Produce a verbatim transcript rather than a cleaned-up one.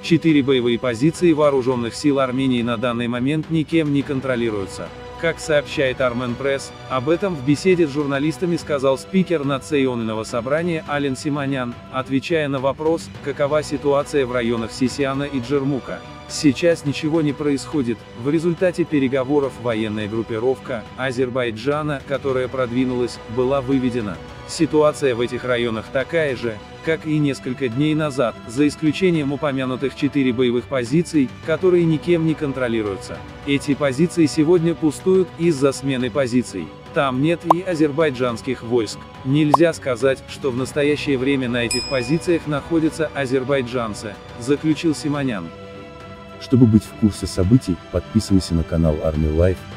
Четыре боевые позиции вооруженных сил Армении на данный момент никем не контролируются. Как сообщает Armen Press, об этом в беседе с журналистами сказал спикер Национального собрания Ален Симонян, отвечая на вопрос, какова ситуация в районах Сисиана и Джермука. Сейчас ничего не происходит. В результате переговоров военная группировка Азербайджана, которая продвинулась, была выведена. Ситуация в этих районах такая же, как и несколько дней назад, за исключением упомянутых четыре боевых позиций, которые никем не контролируются. Эти позиции сегодня пустуют из-за смены позиций. Там нет и азербайджанских войск. Нельзя сказать, что в настоящее время на этих позициях находятся азербайджанцы, заключил Симонян. Чтобы быть в курсе событий, подписывайся на канал Army Life.